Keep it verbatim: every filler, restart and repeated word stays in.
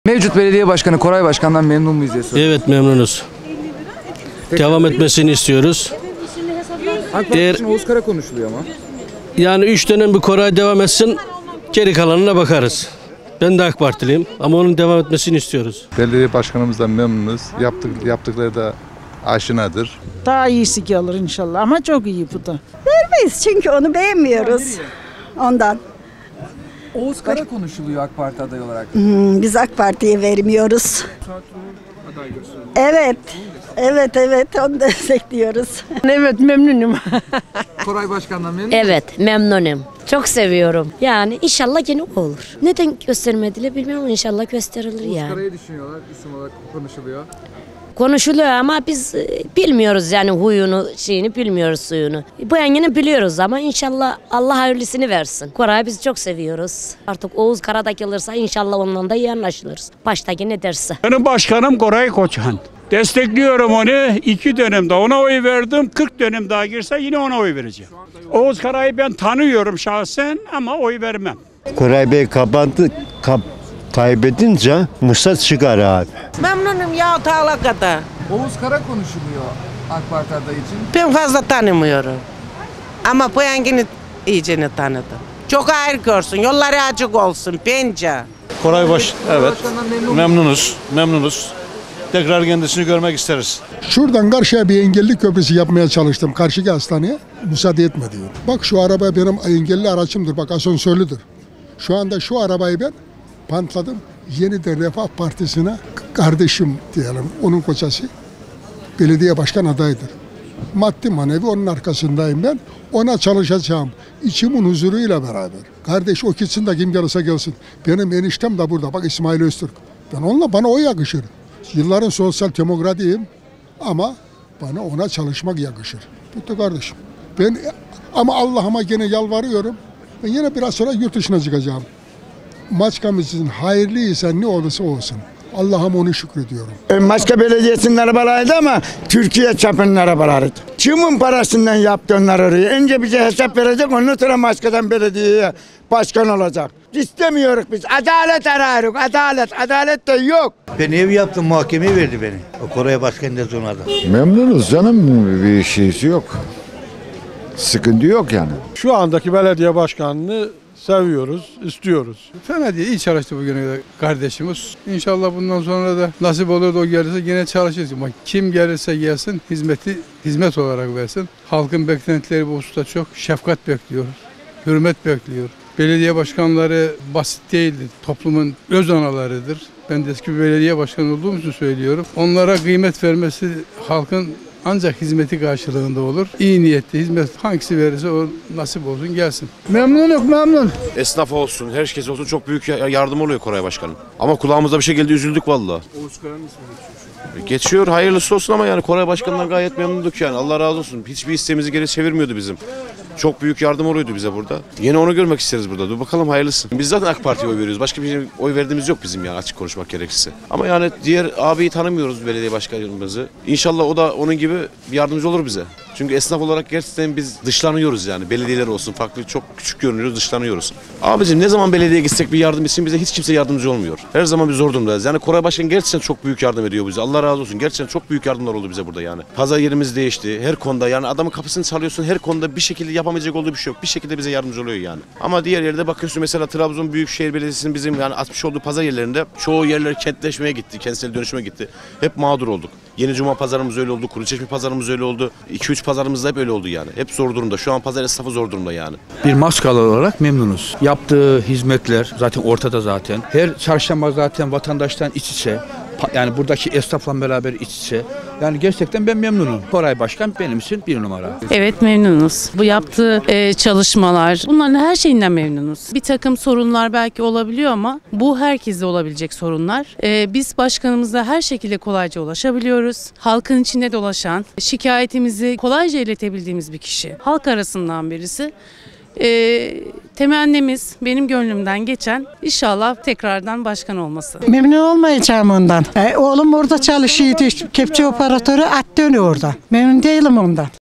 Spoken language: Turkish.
Mevcut belediye başkanı Koray Başkan'dan memnun muyuz diye soruyorum. Evet, memnunuz. Devam etmesini istiyoruz. AK Parti Eğer- için Oğuz Kara konuşuluyor ama. Yani üç dönem bir Koray devam etsin, geri kalanına bakarız. Ben de AK Partiliyim ama onun devam etmesini istiyoruz. Belediye başkanımızdan memnunuz. Yaptık, yaptıkları da aşinadır. Daha iyisi gelir inşallah ama çok iyi bu da. Vermeyiz çünkü onu beğenmiyoruz. Ondan. Oğuz Kara konuşuluyor AK Parti adayı olarak. Hmm, biz AK Parti'ye vermiyoruz. Evet. Evet evet onu destekliyoruz. Evet memnunum. Koray Başkan'dan memnun Evet, memnunum. Çok seviyorum. Yani inşallah yine olur. Neden göstermediler bilmiyorum, inşallah gösterilir Oğuz yani. Kara'yı düşünüyorlar. İsim olarak konuşuluyor. Konuşuluyor ama biz e, bilmiyoruz yani huyunu, şeyini bilmiyoruz, suyunu. Bu yine biliyoruz ama inşallah Allah hayırlısını versin. Koray'ı biz çok seviyoruz. Artık Oğuz Karada gelirse inşallah onunla da iyi anlaşılırız. Baştaki ne derse. Benim başkanım Koray Koçhan. Destekliyorum onu. İki dönemde ona oy verdim. kırk dönem daha girse yine ona oy vereceğim. Oğuz Karay'ı ben tanıyorum şahsen ama oy vermem. Koray Bey kapandı, kap, kaybedince Musa çıkar abi. Memnunum ya Tağlaka'da. Oğuz Kara konuşuluyor AK Parti adayı için. Ben fazla tanımıyorum. Ama bu yengini iyicini tanıdım. Çok hayır görsün, yolları açık olsun bence. Koray Baş, Koray evet. Başkan'dan memnun muyuz? Memnunuz, memnunuz. Tekrar kendisini görmek isteriz. Şuradan karşıya bir engelli köprüsü yapmaya çalıştım. Karşıki hastaneye müsaade etmedi. Bak şu araba benim engelli araçımdır. Bak asansörlüdür. Şu anda şu arabayı ben pantladım. Yeniden Refah Partisi'ne kardeşim diyelim. Onun kocası belediye başkan adayıdır. Maddi manevi onun arkasındayım ben. Ona çalışacağım. İçimin huzuruyla beraber. Kardeş o gitsin de kim gelirse gelsin. Benim eniştem de burada. Bak İsmail Öztürk. Ben onunla bana o yakışır. Yılların sosyal demokratiyim ama bana ona çalışmak yakışır. Bitti kardeşim. Ben ama Allah'ıma gene yalvarıyorum. Ben yine biraz sonra yurt dışına çıkacağım. Maçkamız için hayırlıysa ne olursa olsun. Allah'ım onu şükrediyorum. Başka belediyesinin arabalarıydı ama Türkiye çapının arabalarıydı. Kimin parasından yaptı onlar orayı? Önce bize hesap verecek, ondan sonra başkadan belediyeye başkan olacak. İstemiyoruz biz. Adalet arıyoruz. Adalet. Adalet de yok. Ben ev yaptım, mahkemeye verdi beni. O Koray Başkan da sonra da. Memnunuz canım, bir şeysi yok. Sıkıntı yok yani. Şu andaki belediye başkanını seviyoruz, istiyoruz. Fena değil, iyi çalıştı bugüne kadar kardeşimiz. İnşallah bundan sonra da nasip olur da o gelirse yine çalışırız. Ama kim gelirse gelsin hizmeti hizmet olarak versin. Halkın beklentileri bu hususta çok. Şefkat bekliyor, hürmet bekliyor. Belediye başkanları basit değildir. Toplumun öz analarıdır. Ben de eski bir belediye başkanı olduğum için söylüyorum. Onlara kıymet vermesi halkın ancak hizmeti karşılığında olur. İyi niyetli hizmet hangisi verirse o nasip olsun gelsin. Memnunum memnun. Esnaf olsun, herkes olsun çok büyük yardım oluyor Koray Başkanım. Ama kulağımızda bir şey geldi, üzüldük vallahi. Oğuz Kara'nın ismi geçiyor. Geçiyor, hayırlısı olsun ama yani Koray Başkan'dan gayet memnunduk yani. Allah razı olsun. Hiçbir isteğimizi geri çevirmiyordu bizim. Çok büyük yardım oluyordu bize burada. Yine onu görmek isteriz burada. Dur bakalım hayırlısı. Biz zaten AK Parti'ye oy veriyoruz. Başka bir şey, oy verdiğimiz yok bizim yani açık konuşmak gerekirse. Ama yani diğer abiyi tanımıyoruz, belediye başkanımızı. İnşallah o da onun gibi bir yardımcı olur bize. Çünkü esnaf olarak gerçekten biz dışlanıyoruz yani. Belediyeler olsun farklı çok küçük görünüyoruz, dışlanıyoruz. Abicim ne zaman belediyeye gitsek bir yardım için bize hiç kimse yardımcı olmuyor. Her zaman bir zor durumdayız. Yani Koray Başkan gerçekten çok büyük yardım ediyor bize. Allah razı olsun. Gerçekten çok büyük yardımlar oldu bize burada yani. Pazar yerimiz değişti. Her konuda yani adamın kapısını çalıyorsun. Her konuda bir şekilde yapamayacak olduğu bir şey yok. Bir şekilde bize yardımcı oluyor yani. Ama diğer yerde bakıyorsun mesela Trabzon Büyükşehir Belediyesi'nin bizim yani açmış olduğu pazar yerlerinde çoğu yerler kentleşmeye gitti. Kentsel dönüşüme gitti. Hep mağdur olduk. Yeni Cuma pazarımız öyle oldu. Kuruçeşme pazarımız öyle oldu. iki üç pazarımız da hep öyle oldu yani. Hep zor durumda. Şu an pazar esnafı zor durumda yani. Bir maskalı olarak memnunuz. Yaptığı hizmetler zaten ortada zaten. Her çarşamba zaten vatandaştan iç içe. Yani buradaki esnafla beraber iç içe. Yani gerçekten ben memnunum. Koray Başkan benim için bir numara. Evet memnunuz. Bu yaptığı e, çalışmalar, bunların her şeyinden memnunuz. Bir takım sorunlar belki olabiliyor ama bu herkeste olabilecek sorunlar. E, biz başkanımıza her şekilde kolayca ulaşabiliyoruz. Halkın içinde dolaşan, şikayetimizi kolayca iletebildiğimiz bir kişi. Halk arasından birisi. E, temennimiz benim gönlümden geçen inşallah tekrardan başkan olması. Memnun olmayacağım ondan. E, oğlum orada çalışıyordu. Kepçe operatörü at dönüyor orada. Memnun değilim ondan.